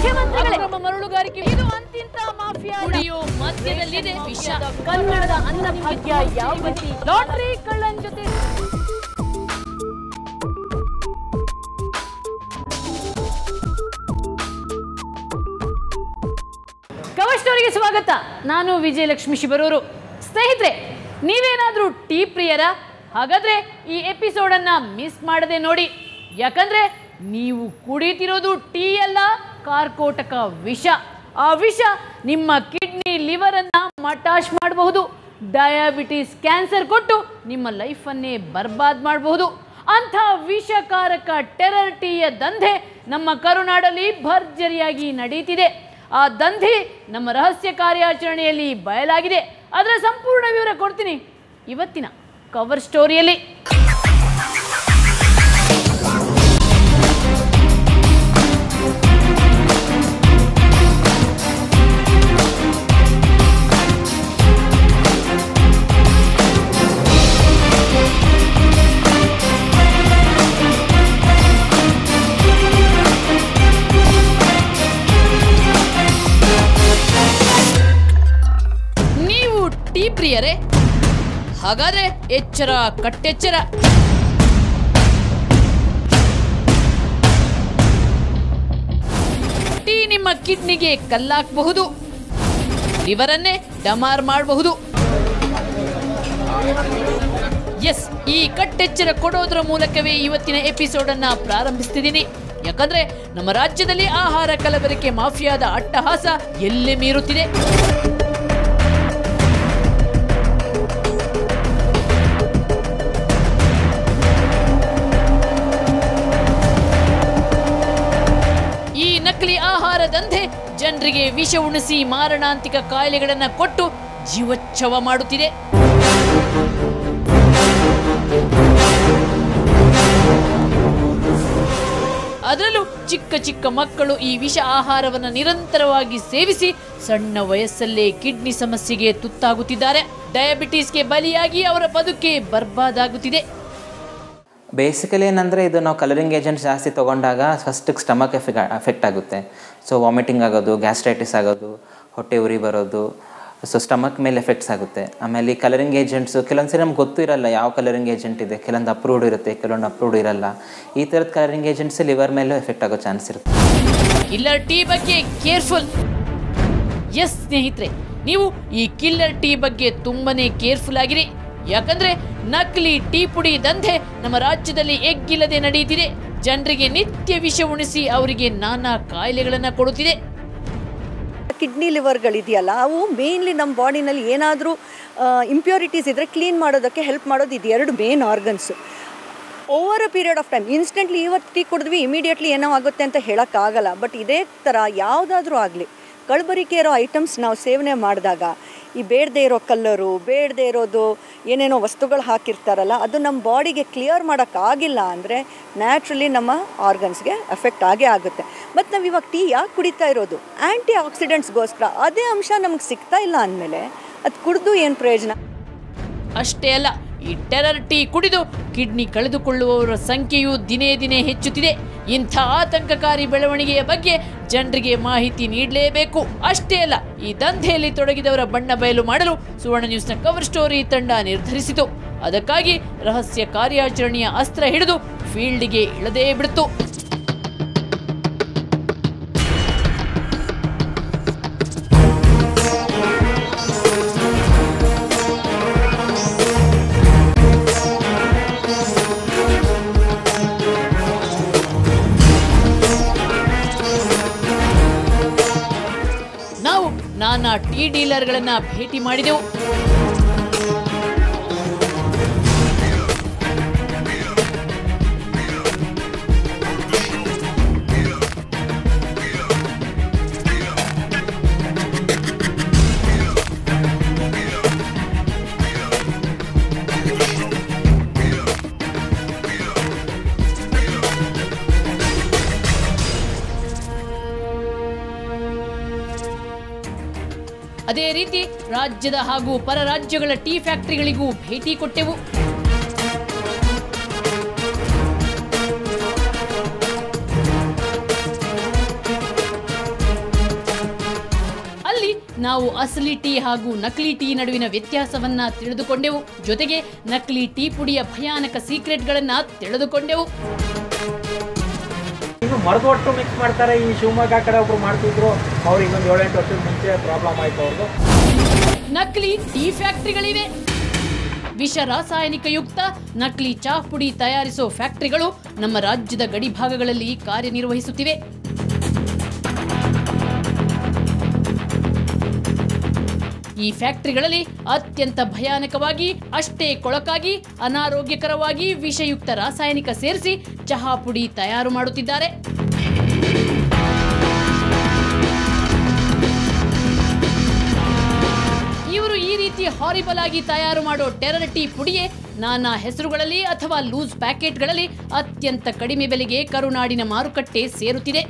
ಮುಖ್ಯಮಂತ್ರಿಗಳೇ ಮರಳುಗಾರಿಕೆ ಇದು ಅಂತಿಂತ ಮಾಫಿಯಾ ಕುಡಿಯೋ ಮಧ್ಯದಲ್ಲಿದೆ ವಿಷ ಕನ್ನಡದ ಅನ್ನಭಾಗ್ಯ ಯಾವ ಗತಿ ಲಾಟರಿ ಕಳ್ಳನ್ ಜೊತೆ ಕವರ್ ಸ್ಟೋರಿಗೆ ಸ್ವಾಗತ. ನಾನು ವಿಜಯಲಕ್ಷ್ಮಿ ಶಿಬರೂರು. ಸ್ನೇಹಿತರೆ, ನೀವೇನಾದರೂ ಟೀ ಪ್ರಿಯರ? ಹಾಗಾದ್ರೆ ಈ ಎಪಿಸೋಡ್ ಅನ್ನ ಮಿಸ್ ಮಾಡದೆ ನೋಡಿ. ಯಾಕಂದ್ರೆ ನೀವು ಕುಡಿತಿರೋದು ಟೀ ಅಲ್ಲ, ಕಾರ್ಕೋಟಕ ವಿಷ. ಆ ವಿಷ ನಿಮ್ಮ ಕಿಡ್ನಿ ಲಿವರ್ ಅನ್ನ ಮಟಾಶ್ ಮಾಡಬಹುದು, ಡಯಾಬಿಟಿಸ್ ಕ್ಯಾನ್ಸರ್ ಕೊಟ್ಟು ನಿಮ್ಮ ಲೈಫನ್ನೇ ಬರ್ಬಾದ್ ಮಾಡಬಹುದು. ಅಂಥ ವಿಷಕಾರಕ ಟೆರರ್ ಟೀಯ ದಂಧೆ ನಮ್ಮ ಕರುನಾಡಲ್ಲಿ ಭರ್ಜರಿಯಾಗಿ ನಡೀತಿದೆ. ಆ ದಂಧೆ ನಮ್ಮ ರಹಸ್ಯ ಕಾರ್ಯಾಚರಣೆಯಲ್ಲಿ ಬಯಲಾಗಿದೆ. ಅದರ ಸಂಪೂರ್ಣ ವಿವರ ಕೊಡ್ತೀನಿ ಇವತ್ತಿನ ಕವರ್ ಸ್ಟೋರಿಯಲ್ಲಿ. ಟೀ ಪ್ರಿಯರೇ? ಹಾಗಾದ್ರೆ ಎಚ್ಚರ ಕಟ್ಟೆಚ್ಚರ. ಟೀ ನಿಮ್ಮ ಕಿಡ್ನಿಗೆ ಕಲ್ಲಾಕಬಹುದು, ಲಿವರನ್ನೇ ಡಮಾರ್ ಮಾಡಬಹುದು. ಎಸ್, ಈ ಕಟ್ಟೆಚ್ಚರ ಕೊಡೋದ್ರ ಮೂಲಕವೇ ಇವತ್ತಿನ ಎಪಿಸೋಡ್ ಅನ್ನ ಪ್ರಾರಂಭಿಸ್ತಿದ್ದೀನಿ. ಯಾಕಂದ್ರೆ ನಮ್ಮ ರಾಜ್ಯದಲ್ಲಿ ಆಹಾರ ಕಲಬೆರಕೆ ಮಾಫಿಯಾದ ಅಟ್ಟಹಾಸ ಎಲ್ಲೇ ಮೀರುತ್ತಿದೆ. ನಕಲಿ ಆಹಾರ ದಂಧೆ ಜನರಿಗೆ ವಿಷ ಉಣಿಸಿ ಮಾರಣಾಂತಿಕ ಕಾಯಿಲೆಗಳನ್ನು ಕೊಟ್ಟು ಜೀವಚ್ಛವ ಮಾಡುತ್ತಿದೆ. ಅದರಲ್ಲೂ ಚಿಕ್ಕ ಚಿಕ್ಕ ಮಕ್ಕಳು ಈ ವಿಷ ಆಹಾರವನ್ನು ನಿರಂತರವಾಗಿ ಸೇವಿಸಿ ಸಣ್ಣ ವಯಸ್ಸಲ್ಲೇ ಕಿಡ್ನಿ ಸಮಸ್ಯೆಗೆ ತುತ್ತಾಗುತ್ತಿದ್ದಾರೆ. ಡಯಾಬಿಟಿಸ್ಗೆ ಬಲಿಯಾಗಿ ಅವರ ಬದುಕೆ ಬರ್ಬಾದಾಗುತ್ತಿದೆ. ಬೇಸಿಕಲಿ ಏನಂದರೆ, ಇದು ನಾವು ಕಲರಿಂಗ್ ಏಜೆಂಟ್ಸ್ ಜಾಸ್ತಿ ತೊಗೊಂಡಾಗ ಫಸ್ಟಿಗೆ ಸ್ಟಮಕ್ ಎಫೆಕ್ಟ್ ಆಗುತ್ತೆ. ಸೊ ವಾಮಿಟಿಂಗ್ ಆಗೋದು, ಗ್ಯಾಸ್ಟ್ರೈಟಿಸ್ ಆಗೋದು, ಹೊಟ್ಟೆ ಉರಿ ಬರೋದು, ಸೊ ಸ್ಟಮಕ್ ಮೇಲೆ ಎಫೆಕ್ಟ್ಸ್ ಆಗುತ್ತೆ. ಆಮೇಲೆ ಈ ಕಲರಿಂಗ್ ಏಜೆಂಟ್ಸು ಕೆಲವೊಂದು ಸರಿ ನಮ್ಗೆ ಗೊತ್ತೂ ಇರಲ್ಲ ಯಾವ ಕಲರಿಂಗ್ ಏಜೆಂಟ್ ಇದೆ. ಕೆಲವೊಂದು ಅಪ್ರೂವ್ಡ್ ಇರುತ್ತೆ, ಕೆಲವೊಂದು ಅಪ್ರೂವ್ಡ್ ಇರಲ್ಲ. ಈ ಥರದ ಕಲರಿಂಗ್ ಏಜೆಂಟ್ಸ್ ಲಿವರ್ ಮೇಲೂ ಎಫೆಕ್ಟ್ ಆಗೋ ಚಾನ್ಸ್ ಇರುತ್ತೆ. ಕಿಲ್ಲರ್ ಟೀ ಬಗ್ಗೆ ಕೇರ್ಫುಲ್. ಎಸ್ ಸ್ನೇಹಿತರೆ, ನೀವು ಈ ಕಿಲ್ಲರ್ ಟೀ ಬಗ್ಗೆ ತುಂಬಾನೇ ಕೇರ್ಫುಲ್ ಆಗಿರಿ. ಯಾಕಂದ್ರೆ ನಕಲಿ ಟೀ ಪುಡಿ ದಂಧೆ ನಮ್ಮ ರಾಜ್ಯದಲ್ಲಿ ಎಗ್ಗಿಲ್ಲದೆ ನಡೆಯುತ್ತಿದೆ. ಜನರಿಗೆ ನಿತ್ಯ ವಿಷ ಉಣಿಸಿ ಅವರಿಗೆ ನಾನಾ ಕಾಯಿಲೆಗಳನ್ನ ಕೊಡುತ್ತಿದೆ. ಕಿಡ್ನಿ ಲಿವರ್ಗಳಿದೆಯಲ್ಲ, ಅವು ಮೇನ್ಲಿ ನಮ್ಮ ಬಾಡಿನಲ್ಲಿ ಏನಾದರೂ ಇಂಪ್ಯೂರಿಟೀಸ್ ಇದ್ದರೆ ಕ್ಲೀನ್ ಮಾಡೋದಕ್ಕೆ ಹೆಲ್ಪ್ ಮಾಡೋದು ಇದು ಎರಡು main organs. Over a period of time, instantly ಇವತ್ತು ಟೀ ಕುಡಿದ್ವಿ ಇಮಿಡಿಯೇಟ್ಲಿ ಏನೋ ಆಗುತ್ತೆ ಅಂತ ಹೇಳೋಕ್ಕಾಗಲ್ಲ. ಬಟ್ ಇದೇ ಥರ ಯಾವುದಾದ್ರೂ ಆಗಲಿ ಕಳಬರಿಕೆ ಇರೋ ಐಟಮ್ಸ್ ನಾವು ಸೇವನೆ ಮಾಡಿದಾಗ ಈ ಬೇಡದೇ ಇರೋ ಕಲ್ಲರು, ಬೇಡದೇ ಇರೋದು ಏನೇನೋ ವಸ್ತುಗಳು ಹಾಕಿರ್ತಾರಲ್ಲ, ಅದು ನಮ್ಮ ಬಾಡಿಗೆ ಕ್ಲಿಯರ್ ಮಾಡೋಕ್ಕಾಗಿಲ್ಲ ಅಂದರೆ ನ್ಯಾಚುರಲಿ ನಮ್ಮ ಆರ್ಗನ್ಸ್ಗೆ ಎಫೆಕ್ಟ್ ಆಗೇ ಆಗುತ್ತೆ. ಮತ್ತು ನಾವು ಇವಾಗ ಟೀ ಯಾಕೆ ಕುಡಿತಾ ಇರೋದು? ಆ್ಯಂಟಿ ಆಕ್ಸಿಡೆಂಟ್ಸ್ಗೋಸ್ಕರ. ಅದೇ ಅಂಶ ನಮ್ಗೆ ಸಿಗ್ತಾ ಇಲ್ಲ ಅಂದಮೇಲೆ ಅದು ಕುಡಿದು ಏನು ಪ್ರಯೋಜನ? ಅಷ್ಟೇ ಅಲ್ಲ, ಈ ಟೆರರ್ ಟೀ ಕುಡಿದು ಕಿಡ್ನಿ ಕಳೆದುಕೊಳ್ಳುವವರ ಸಂಖ್ಯೆಯು ದಿನೇ ದಿನೇ ಹೆಚ್ಚುತ್ತಿದೆ. ಇಂಥ ಆತಂಕಕಾರಿ ಬೆಳವಣಿಗೆಯ ಬಗ್ಗೆ ಜನರಿಗೆ ಮಾಹಿತಿ ನೀಡಲೇಬೇಕು. ಅಷ್ಟೇ ಅಲ್ಲ, ಈ ದಂಧೆಯಲ್ಲಿ ತೊಡಗಿದವರ ಬಣ್ಣ ಬಯಲು ಮಾಡಲು ಸುವರ್ಣ ನ್ಯೂಸ್ನ ಕವರ್ ಸ್ಟೋರಿ ತಂಡ ನಿರ್ಧರಿಸಿತು. ಅದಕ್ಕಾಗಿ ರಹಸ್ಯ ಕಾರ್ಯಾಚರಣೆಯ ಅಸ್ತ್ರ ಹಿಡಿದು ಫೀಲ್ಡ್ಗೆ ಇಳದೇ ಬಿಡ್ತು. ನಾನಾ ಟೀ ಡೀಲರ್ಗಳನ್ನ ಭೇಟಿ ಮಾಡಿದೆವು. ಅದೇ ರೀತಿ ರಾಜ್ಯದ ಹಾಗೂ ಪರ ರಾಜ್ಯಗಳ ಟೀ ಫ್ಯಾಕ್ಟರಿಗಳಿಗೂ ಭೇಟಿ ಕೊಟ್ಟೆವು. ನಾವು ಅಸಲಿ ಟೀ ಹಾಗೂ ನಕಲಿ ಟೀ ನಡುವಿನ ವ್ಯತ್ಯಾಸವನ್ನ ತಿಳಿದುಕೊಂಡೆವು. ಜೊತೆಗೆ ನಕಲಿ ಟೀ ಪುಡಿಯ ಭಯಾನಕ ಸೀಕ್ರೆಟ್ಗಳನ್ನ ತಿಳಿದುಕೊಂಡೆವು. ಈಗ ಮರದ ಒಟ್ಟು ಮಿಕ್ಸ್ ಮಾಡ್ತಾರೆ. ಈ ಶಿವಮೊಗ್ಗ ಕಡೆ ಒಬ್ರು ಮಾಡ್ತಿದ್ರು, ಅವ್ರು ಇನ್ನೊಂದು 7-8 ವರ್ಷದ ಮುಂಚೆ ಪ್ರಾಬ್ಲಮ್ ಆಯ್ತು ಅವ್ರದ್ದು. ನಕಲಿ ಟೀ ಫ್ಯಾಕ್ಟರಿಗಳಿವೆ. ವಿಷ ರಾಸಾಯನಿಕ ಯುಕ್ತ ನಕಲಿ ಚಹಾ ಪುಡಿ ತಯಾರಿಸೋ ಫ್ಯಾಕ್ಟರಿಗಳು ನಮ್ಮ ರಾಜ್ಯದ ಗಡಿ ಭಾಗಗಳಲ್ಲಿ ಕಾರ್ಯನಿರ್ವಹಿಸುತ್ತಿವೆ. ಈ ಫ್ಯಾಕ್ಟರಿಗಳಲ್ಲಿ ಅತ್ಯಂತ ಭಯಾನಕವಾಗಿ, ಅಷ್ಟೇ ಕೊಳಕಾಗಿ, ಅನಾರೋಗ್ಯಕರವಾಗಿ ವಿಷಯುಕ್ತ ರಾಸಾಯನಿಕ ಸೇರಿಸಿ ಚಹಾ ಪುಡಿ ತಯಾರು ಮಾಡುತ್ತಿದ್ದಾರೆ. ಇವರು ಈ ರೀತಿ ಹಾರಿಬಲ್ ಆಗಿ ತಯಾರು ಮಾಡೋ ಟೆರರ್ ಟೀ ಪುಡಿಯೇ ನಾನಾ ಹೆಸರುಗಳಲ್ಲಿ ಅಥವಾ ಲೂಸ್ ಪ್ಯಾಕೆಟ್ಗಳಲ್ಲಿ ಅತ್ಯಂತ ಕಡಿಮೆ ಬೆಲೆಗೆ ಕರುನಾಡಿನ ಮಾರುಕಟ್ಟೆ ಸೇರುತ್ತಿದೆ.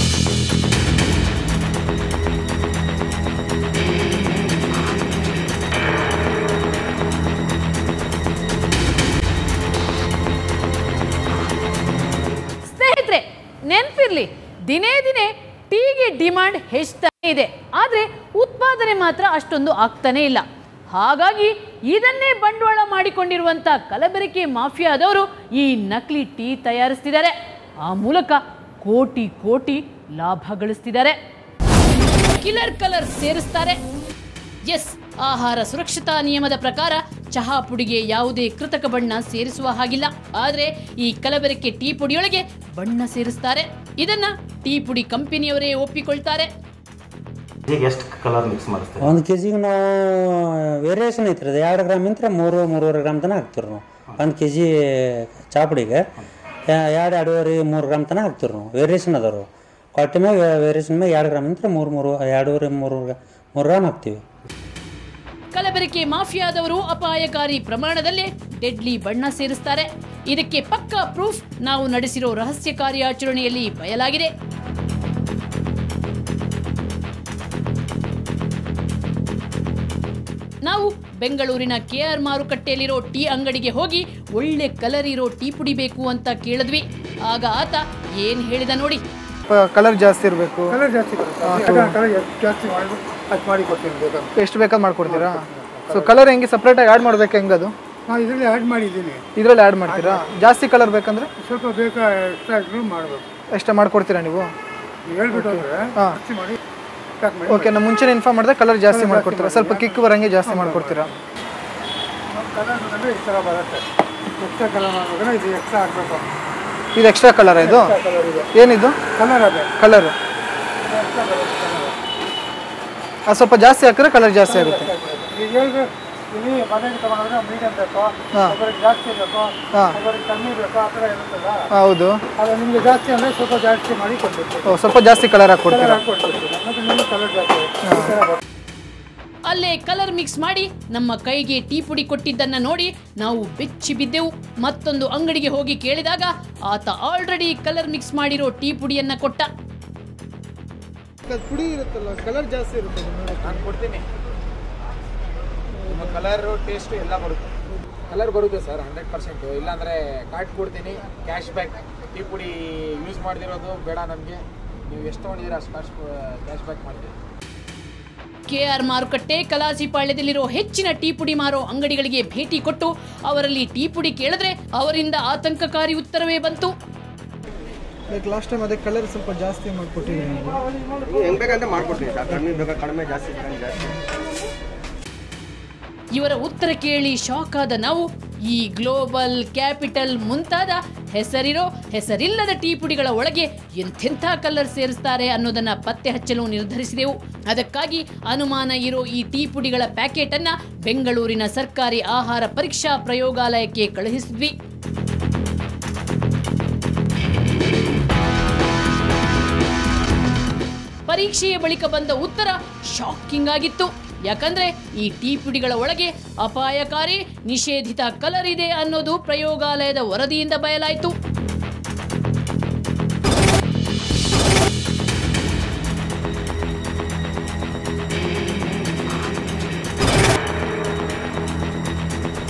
ಸ್ನೇಹಿತರೆ, ನೆನಪಿರ್ಲಿ, ದಿನೇ ದಿನೇ ಟೀಗೆ ಡಿಮಾಂಡ್ ಹೆಚ್ಚುತ್ತಾನೆ ಇದೆ. ಆದರೆ ಉತ್ಪಾದನೆ ಮಾತ್ರ ಅಷ್ಟೊಂದು ಆಗ್ತಾನೇ ಇಲ್ಲ. ಹಾಗಾಗಿ ಇದನ್ನೇ ಬಂಡವಾಳ ಮಾಡಿಕೊಂಡಿರುವಂಥ ಕಲಬೆರಕೆ ಮಾಫಿಯಾದವರು ಈ ನಕಲಿ ಟೀ ತಯಾರಿಸ್ತಿದ್ದಾರೆ. ಆ ಮೂಲಕ ಕೋಟಿ ಕೋಟಿ ಲಾಭ ಗಳಿಸ್ತಿದ್ದಾರೆ. ಕಿಲರ್ ಕಲರ್ ಸೇರಿಸ್ತಾರೆ. ಎಸ್, ಆಹಾರ ಸುರಕ್ಷತಾ ನಿಯಮದ ಪ್ರಕಾರ ಚಹಾ ಪುಡಿಗೆ ಯಾವುದೇ ಕೃತಕ ಬಣ್ಣ ಸೇರಿಸುವ ಹಾಗಿಲ್ಲ. ಆದರೆ ಈ ಕಲಬೆರಕೆ ಟೀ ಪುಡಿಯೊಳಗೆ ಬಣ್ಣ ಸೇರಿಸ್ತಾರೆ. ಇದನ್ನ ಟೀ ಪುಡಿ ಕಂಪನಿಯವರೇ ಒಪ್ಪಿಕೊಳ್ತಾರೆ. ಎಷ್ಟು ಕಲರ್ ಮಿಕ್ಸ್ ಮಾಡ್ತೀವಿ? 1 kg ನಾವು ವೇರಿಯೇಷನ್ ಐತ್ರಿ. ಅದು 2 ಗ್ರಾಮ್ ಇಂತ್ರ 3-3.5 ಗ್ರಾಮ್ ತನಕ ಹಾಕ್ತೀವಿ ನಾವು. 1 kg ಚಹಾ ಪುಡಿಗೆ 2-2.5-3 ಗ್ರಾಮ್ ತನಕ ಹಾಕ್ತೀವಿ ನಾವು. ವೇರಿಯೇಷನ್ ಅದಾರು ಕ್ವಾಲಿಟಿ ಮ್ಯಾಗ, ವೇರಿಯೇಷನ್ ಮ್ಯಾಗ 2 ಗ್ರಾಮ್ ಇಂತ್ರ 2.5-3 ಗ್ರಾಮ್ ಹಾಕ್ತೀವಿ. ಕಲಬೆರಕೆ ಮಾಫಿಯಾದವರು ಅಪಾಯಕಾರಿ ಪ್ರಮಾಣದಲ್ಲಿ ಡೆಡ್ಲಿ ಬಣ್ಣ ಸೇರಿಸ್ತಾರೆ. ಇದಕ್ಕೆ ಪಕ್ಕಾ ಪ್ರೂಫ್ ನಾವು ನಡೆಸಿರೋ ರಹಸ್ಯ ಕಾರ್ಯಾಚರಣೆಯಲ್ಲಿ ಬಯಲಾಗಿದೆ. ನಾವು ಬೆಂಗಳೂರಿನ KR ಮಾರುಕಟ್ಟೆಯಲ್ಲಿರೋ ಟೀ ಅಂಗಡಿಗೆ ಹೋಗಿ ಒಳ್ಳೆ ಕಲರ್ ಇರೋ ಟೀ ಪುಡಿ ಬೇಕು ಅಂತ ಕೇಳಿದ್ವಿ. ಆಗ ಆತ ಏನ್ ಹೇಳಿದ ನೋಡಿ. ಕಲರ್ ಜಾಸ್ತಿ ಇರಬೇಕು. ಕಲರ್ ಜಾಸ್ತಿ ಮಾಡಿ ಕೊಡ್ತೀನಿ. ಎಷ್ಟು ಬೇಕಾದ್ ಮಾಡ್ಕೊಡ್ತೀರಾ? ಸೊ ಕಲರ್ ಹೆಂಗೆ ಸಪ್ರೇಟಾಗಿ ಆ್ಯಡ್ ಮಾಡ್ಬೇಕು? ಹೆಂಗೆ ಅದು? ನಾನು ಇದರಲ್ಲಿ ಆ್ಯಡ್ ಮಾಡಿದ್ದೀನಿ. ಇದರಲ್ಲಿ ಆ್ಯಡ್ ಮಾಡ್ತೀರಾ? ಜಾಸ್ತಿ ಕಲರ್ ಬೇಕಂದ್ರೆ ಸ್ವಲ್ಪ ಬೇಕಾ ಎಕ್ಸ್ಟ್ರಾ ಮಾಡಬೇಕು. ಎಷ್ಟು ಮಾಡ್ಕೊಡ್ತೀರಾ ನೀವು? ಹೇಳ್ಬಿಟ್ಟು ಹಾಂ, ಓಕೆ. ನಮ್ಮ ಮುಂಚೆನೇ ಇನ್ಫಾರ್ಮ್ ಮಾಡಿದ್ರೆ ಕಲರ್ ಜಾಸ್ತಿ ಮಾಡ್ಕೊಡ್ತೀರಾ? ಸ್ವಲ್ಪ ಕಿಕ್ ಬರಂಗೆ ಜಾಸ್ತಿ ಮಾಡ್ಕೊಡ್ತೀರಾ? ಕಲರ್ ಅಂದರೆ ಈ ಥರ ಬರುತ್ತೆ. ಎಕ್ಸ್ಟ್ರಾ ಕಲರ್ ಮಾಡಬೇಕಂದ್ರೆ ಇದು ಎಕ್ಸ್ಟ್ರಾ ಹಾಕಬೇಕು. ಇದು ಎಕ್ಸ್ಟ್ರಾ ಕಲರ್? ಇದು ಏನಿದು ಕಲರ್? ಅದೇ ಕಲರು. ಅದು ಸ್ವಲ್ಪ ಜಾಸ್ತಿ ಹಾಕಿದ್ರೆ ಕಲರ್ ಜಾಸ್ತಿ ಆಗುತ್ತೆ. ಈಗ ಹೇಳಿದ್ರೆ ಇಲ್ಲಿ ಮನೆಗೆ ತೊಗೊಂಡ್ರೆ ಮೀಡಿಯಮ್ ಬೇಕು, ಒಬ್ಬರಿಗೆ ಜಾಸ್ತಿ ಬೇಕು, ಒಬ್ಬರಿಗೆ ಕಮ್ಮಿ ಬೇಕು, ಆ ಥರ ಇರುತ್ತಲ್ಲ. ಹೌದು, ಅದು ನಿಮಗೆ ಜಾಸ್ತಿ ಅಂದರೆ ಸ್ವಲ್ಪ ಜಾಸ್ತಿ ಮಾಡಿ ಕೊಡ್ಬೇಕು. ಸ್ವಲ್ಪ ಜಾಸ್ತಿ ಕಲರ್ ಹಾಕ್ಕೊಡ್ತೀರಾ? ಮತ್ತು ನಿಮಗೆ ಕಲರ್ ಜಾಸ್ತಿ. ಅಲ್ಲೇ ಕಲರ್ ಮಿಕ್ಸ್ ಮಾಡಿ ನಮ್ಮ ಕೈಗೆ ಟೀ ಪುಡಿ ಕೊಟ್ಟಿದ್ದನ್ನ ನೋಡಿ ನಾವು ಬೆಚ್ಚಿ ಬಿದ್ದೆವು. ಮತ್ತೊಂದು ಅಂಗಡಿಗೆ ಹೋಗಿ ಕೇಳಿದಾಗ ಆತ ಆಲ್ರೆಡಿ ಕಲರ್ ಮಿಕ್ಸ್ ಮಾಡಿರೋ ಟೀ ಪುಡಿಯನ್ನ ಕೊಟ್ಟ. ಪುಡಿ ಇರುತ್ತಲ್ಲ, ಕಲರ್ ಜಾಸ್ತಿ ಇರುತ್ತೆ. ನಾನು ಕೊಡ್ತೀನಿ. ನಿಮ್ಮ ಕಲರು ಟೇಸ್ಟು ಎಲ್ಲ ಬರುತ್ತೆ. ಕಲರ್ ಬರುತ್ತೆ ಸರ್ 100%. ಇಲ್ಲಾಂದರೆ ಕಾರ್ಡ್ ಕೊಡ್ತೀನಿ, ಕ್ಯಾಶ್ ಬ್ಯಾಕ್. ಟೀ ಪುಡಿ ಯೂಸ್ ಮಾಡದಿರೋದು ಬೇಡ ನಮಗೆ. ನೀವು ಎಷ್ಟು ತೊಗೊಂಡಿದ್ದೀರ ಅಷ್ಟು ಕ್ಯಾಶ್ ಬ್ಯಾಕ್ ಮಾಡ್ತೀವಿ. KR ಮಾರುಕಟ್ಟೆ ಕಲಾಸಿಪಾಳ್ಯದಲ್ಲಿರೋ ಹೆಚ್ಚಿನ ಟೀ ಪುಡಿ ಮಾರೋ ಅಂಗಡಿಗಳಿಗೆ ಭೇಟಿ ಕೊಟ್ಟು ಅವರಲ್ಲಿ ಟೀ ಪುಡಿ ಕೇಳಿದ್ರೆ ಅವರಿಂದ ಆತಂಕಕಾರಿ ಉತ್ತರವೇ ಬಂತು. ಲಾಸ್ಟ್ ಟೈಮ್ ಅದೇ ಕಲರ್ ಸ್ವಲ್ಪ ಜಾಸ್ತಿ ಮಾಡಿಕೊಟ್ಟಿದ್ದೀನಿ. ಹೆಂಗೆ ಬೇಕಂತ ಮಾಡ್ಕೊಡ್ತೀನಿ ಸರ್. ಕಡಿಮೆ ಬೇಕಾ ಕಡಿಮೆ, ಜಾಸ್ತಿ ಜಾಸ್ತಿ. ಇವರ ಉತ್ತರ ಕೇಳಿ ಶಾಕ್ ಆದ ನಾವು ಈ ಗ್ಲೋಬಲ್, ಕ್ಯಾಪಿಟಲ್ ಮುಂತಾದ ಹೆಸರಿರೋ ಹೆಸರಿಲ್ಲದ ಟೀ ಪುಡಿಗಳ ಒಳಗೆ ಎಂಥೆಂಥ ಕಲರ್ ಸೇರಿಸ್ತಾರೆ ಅನ್ನೋದನ್ನ ಪತ್ತೆ ಹಚ್ಚಲು ನಿರ್ಧರಿಸಿದೆವು. ಅದಕ್ಕಾಗಿ ಅನುಮಾನ ಇರೋ ಈ ಟೀ ಪುಡಿಗಳ ಪ್ಯಾಕೆಟ್ ಅನ್ನ ಬೆಂಗಳೂರಿನ ಸರ್ಕಾರಿ ಆಹಾರ ಪರೀಕ್ಷಾ ಪ್ರಯೋಗಾಲಯಕ್ಕೆ ಕಳುಹಿಸಿದ್ವಿ. ಪರೀಕ್ಷೆಯ ಬಳಿಕ ಬಂದ ಉತ್ತರ ಶಾಕಿಂಗ್ ಆಗಿತ್ತು. ಯಾಕಂದ್ರೆ ಈ ಟೀ ಪುಡಿಗಳ ಒಳಗೆ ಅಪಾಯಕಾರಿ, ನಿಷೇಧಿತ ಕಲರ್ ಇದೆ ಅನ್ನೋದು ಪ್ರಯೋಗಾಲಯದ ವರದಿಯಿಂದ ಬಯಲಾಯಿತು.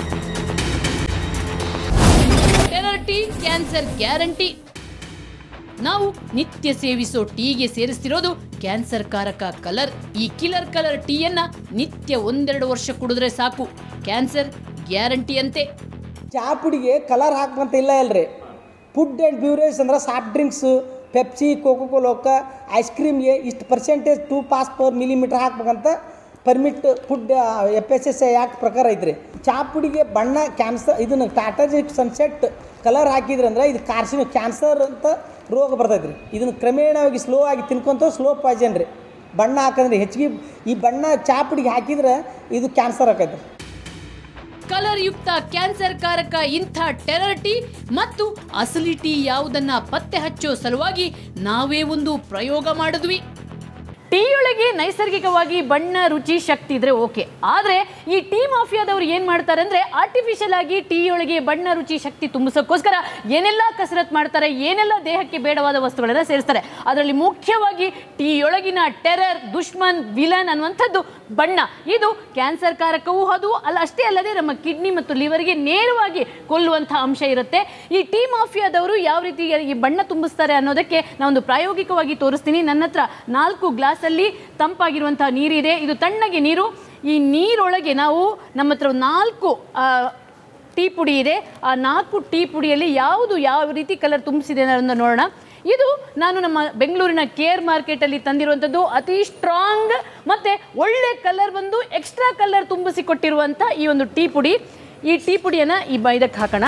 Terror tea cancer guarantee. ನಾವು ನಿತ್ಯ ಸೇವಿಸೋ ಟೀಗೆ ಸೇರಿಸ್ತಿರೋದು ಕ್ಯಾನ್ಸರ್ ಕಾರಕ ಕಲರ್. ಈ ಕಿಲ್ಲರ್ ಕಲರ್ ಟೀಯನ್ನ ನಿತ್ಯ 1-2 ವರ್ಷ ಕುಡಿದ್ರೆ ಸಾಕು, ಕ್ಯಾನ್ಸರ್ ಗ್ಯಾರಂಟಿ ಅಂತೆ. ಚಾ ಪುಡಿಗೆ ಕಲರ್ ಹಾಕಂತ ಇಲ್ಲ ಅಲ್ರಿ. ಫುಡ್ ಆ್ಯಂಡ್ ಬ್ಯೂರೇಜ್ ಅಂದ್ರೆ soft drinks, Pepsi, Coca Cola, ice ಕ್ರೀಮ್ಗೆ ಇಷ್ಟು ಪರ್ಸೆಂಟೇಜ್ 2 ಪಾಸ್ ಪರ್ ಮಿಲಿಮೀಟರ್ ಹಾಕ್ಬೇಕಂತ ಪರ್ಮಿಟ್ ಫುಡ್ FSSAI ಆ್ಯಕ್ಟ್ ಪ್ರಕಾರ ಐತ್ರಿ. ಚಾ ಪುಡಿಗೆ ಬಣ್ಣ ಕ್ಯಾನ್ಸರ್ ಇದನ್ನು ಟಾಟಾಜಿಕ್ ಸನ್ಸೆಟ್ ಕಲರ್ ಹಾಕಿದ್ರಂದ್ರೆ ಇದು ಕ್ಯಾನ್ಸರ್ ಅಂತ ರೋಗ ಬರ್ತೈತೆ ರೀ. ಇದನ್ನು ಕ್ರಮೇಣವಾಗಿ ಸ್ಲೋ ಆಗಿ ತಿನ್ಕೊಂತ ಸ್ಲೋ ಪಾಯ್ಸನ್ ರೀ. ಬಣ್ಣ ಹಾಕಂದ್ರೆ ಹೆಚ್ಚಿಗೆ ಈ ಬಣ್ಣ ಚಾ ಪುಡಿಗೆ ಹಾಕಿದ್ರೆ ಇದು ಕ್ಯಾನ್ಸರ್ ಆಕೈತೆ. ಕಲರ್ ಯುಕ್ತ ಕ್ಯಾನ್ಸರ್ ಕಾರಕ ಇಂಥ ಟೆರರ್ ಟೀ ಮತ್ತು ಅಸಲಿ ಟೀ ಯಾವುದನ್ನ ಪತ್ತೆ ಹಚ್ಚೋ ಸಲುವಾಗಿ ನಾವೇ ಒಂದು ಪ್ರಯೋಗ ಮಾಡಿದ್ವಿ. ಟೀಯೊಳಗೆ ನೈಸರ್ಗಿಕವಾಗಿ ಬಣ್ಣ, ರುಚಿ, ಶಕ್ತಿ ಇದ್ರೆ ಓಕೆ. ಆದರೆ ಈ ಟೀ ಮಾಫಿಯಾದವ್ರು ಏನು ಮಾಡ್ತಾರೆ ಅಂದರೆ ಆರ್ಟಿಫಿಷಿಯಲ್ ಆಗಿ ಟೀಯೊಳಗೆ ಬಣ್ಣ, ರುಚಿ, ಶಕ್ತಿ ತುಂಬಿಸೋಕ್ಕೋಸ್ಕರ ಏನೆಲ್ಲ ಕಸರತ್ತು ಮಾಡ್ತಾರೆ, ಏನೆಲ್ಲ ದೇಹಕ್ಕೆ ಬೇಡವಾದ ವಸ್ತುಗಳನ್ನು ಸೇರಿಸ್ತಾರೆ. ಅದರಲ್ಲಿ ಮುಖ್ಯವಾಗಿ ಟೀಯೊಳಗಿನ ಟೆರರ್, ದುಶ್ಮನ್, ವಿಲನ್ ಅನ್ನುವಂಥದ್ದು ಬಣ್ಣ. ಇದು ಕ್ಯಾನ್ಸರ್ ಕಾರಕವೂ ಅದು ಅಷ್ಟೇ ಅಲ್ಲದೆ ನಮ್ಮ ಕಿಡ್ನಿ ಮತ್ತು ಲಿವರ್ಗೆ ನೇರವಾಗಿ ಕೊಲ್ಲುವಂಥ ಅಂಶ ಇರುತ್ತೆ. ಈ ಟೀ ಮಾಫಿಯಾದವರು ಯಾವ ರೀತಿ ಈ ಬಣ್ಣ ತುಂಬಿಸ್ತಾರೆ ಅನ್ನೋದಕ್ಕೆ ನಾವೊಂದು ಪ್ರಾಯೋಗಿಕವಾಗಿ ತೋರಿಸ್ತೀನಿ. ನನ್ನ ಹತ್ರ 4 ಗ್ಲಾಸಲ್ಲಿ ತಂಪಾಗಿರುವಂಥ ನೀರಿದೆ. ಇದು ತಣ್ಣಗೆ ನೀರು. ಈ ನೀರೊಳಗೆ ನಾವು ನಮ್ಮ ಹತ್ರ 4 ಟೀ ಪುಡಿ ಇದೆ. ಆ 4 ಟೀ ಪುಡಿಯಲ್ಲಿ ಯಾವ ರೀತಿ ಕಲರ್ ತುಂಬಿಸಿದೆ ಅನ್ನೋದನ್ನು ನೋಡೋಣ. ಇದು ನಾನು ನಮ್ಮ ಬೆಂಗಳೂರಿನ ಕೇರ್ ಮಾರ್ಕೆಟಲ್ಲಿ ತಂದಿರುವಂಥದ್ದು. ಅತಿ ಸ್ಟ್ರಾಂಗ್ ಮತ್ತು ಒಳ್ಳೆ ಕಲರ್ ಬಂದು ಎಕ್ಸ್ಟ್ರಾ ಕಲರ್ ತುಂಬಿಸಿ ಕೊಟ್ಟಿರುವಂಥ ಈ ಒಂದು ಟೀ ಪುಡಿ. ಈ ಟೀ ಪುಡಿಯನ್ನು ಈ ಇದಕ್ಕೆ ಹಾಕೋಣ.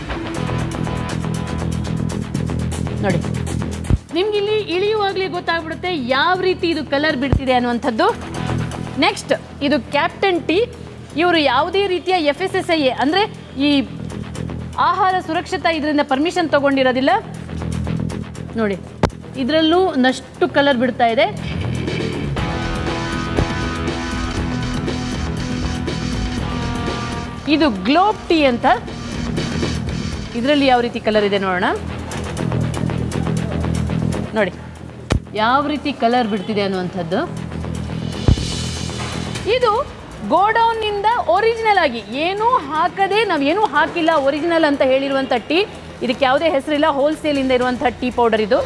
ನೋಡಿ, ನಿಮ್ಗೆ ಇಲ್ಲಿ ಇಳಿಯುವಾಗಲೇ ಗೊತ್ತಾಗ್ಬಿಡುತ್ತೆ ಯಾವ ರೀತಿ ಇದು ಕಲರ್ ಬಿಡ್ತಿದೆ ಅನ್ನುವಂಥದ್ದು. ನೆಕ್ಸ್ಟ್, ಇದು ಕ್ಯಾಪ್ಟನ್ ಟೀ. ಇವರು ಯಾವುದೇ ರೀತಿಯ FSSAI ಅಂದರೆ ಈ ಆಹಾರ ಸುರಕ್ಷತಾ ಇದರಿಂದ ಪರ್ಮಿಷನ್ ತಗೊಂಡಿರೋದಿಲ್ಲ. ನೋಡಿ, ಇದರಲ್ಲೂ ಒಂದಷ್ಟು ಕಲರ್ ಬಿಡ್ತಾ ಇದೆ. ಇದು ಗ್ಲೋಬ್ ಟೀ ಅಂತ. ಇದರಲ್ಲಿ ಯಾವ ರೀತಿ ಕಲರ್ ಇದೆ ನೋಡೋಣ. ನೋಡಿ ಯಾವ ರೀತಿ ಕಲರ್ ಬಿಡ್ತಿದೆ ಅನ್ನುವಂಥದ್ದು. ಇದು ಗೋಡೌನ್ನಿಂದ ಒರಿಜಿನಲ್ ಆಗಿ ಏನೂ ಹಾಕದೆ, ನಾವೇನೂ ಹಾಕಿಲ್ಲ, ಒರಿಜಿನಲ್ ಅಂತ ಹೇಳಿರುವಂಥ ಟೀ. ಇದಕ್ಕೆ ಯಾವುದೇ ಹೆಸರಿಲ್ಲ, ಹೋಲ್ಸೇಲಿಂದ ಇರುವಂಥ ಟೀ ಪೌಡರ್ ಇದು.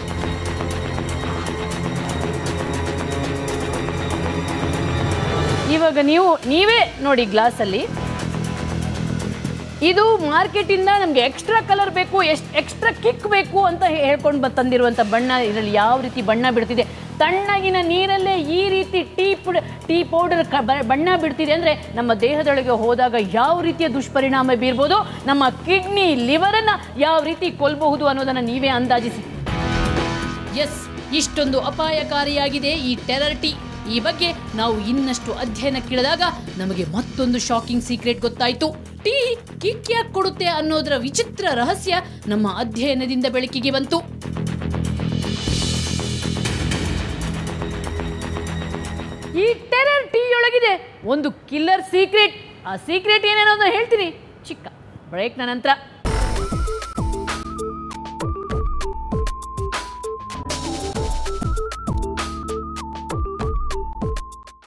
ಇವಾಗ ನೀವೇ ನೋಡಿ ಗ್ಲಾಸಲ್ಲಿ. ಇದು ಮಾರ್ಕೆಟಿಂದ ನಮಗೆ ಎಕ್ಸ್ಟ್ರಾ ಕಲರ್ ಬೇಕು, ಎಕ್ಸ್ಟ್ರಾ ಕಿಕ್ ಬೇಕು ಅಂತ ಹೇಳ್ಕೊಂಡು ತಂದಿರುವಂಥ ಬಣ್ಣ. ಇದರಲ್ಲಿ ಯಾವ ರೀತಿ ಬಣ್ಣ ಬಿಡ್ತಿದೆ. ತಣ್ಣಗಿನ ನೀರಲ್ಲೇ ಈ ರೀತಿ ಟೀ ಪೌಡರ್ ಬಣ್ಣ ಬಿಡ್ತಿದೆ ಅಂದರೆ ನಮ್ಮ ದೇಹದೊಳಗೆ ಹೋದಾಗ ಯಾವ ರೀತಿಯ ದುಷ್ಪರಿಣಾಮ ಬೀರ್ಬೋದು, ನಮ್ಮ ಕಿಡ್ನಿ, ಲಿವರನ್ನು ಯಾವ ರೀತಿ ಕೊಲ್ಲಬಹುದು ಅನ್ನೋದನ್ನು ನೀವೇ ಅಂದಾಜಿಸಿ. ಎಸ್, ಇಷ್ಟೊಂದು ಅಪಾಯಕಾರಿಯಾಗಿದೆ ಈ ಟೆರರ್ ಟೀ. ಈ ಬಗ್ಗೆ ನಾವು ಇನ್ನಷ್ಟು ಅಧ್ಯಯನಕ್ಕಿಳಿದಾಗ ನಮಗೆ ಮತ್ತೊಂದು ಶಾಕಿಂಗ್ ಸೀಕ್ರೆಟ್ ಗೊತ್ತಾಯಿತು. ಟೀ ಕಿಕ್ ಯಾಕೆ ಕೊಡುತ್ತೆ ಅನ್ನೋದರ ವಿಚಿತ್ರ ರಹಸ್ಯ ನಮ್ಮ ಅಧ್ಯಯನದಿಂದ ಬೆಳಕಿಗೆ ಬಂತು. ಈ ಟೆರರ್ ಟೀಯೊಳಗಿದೆ ಒಂದು ಕಿಲ್ಲರ್ ಸೀಕ್ರೆಟ್. ಆ ಸೀಕ್ರೆಟ್ ಏನೇನೋ ಹೇಳ್ತೀನಿ ಚಿಕ್ಕ ಬ್ರೇಕ್ನ ನಂತರ.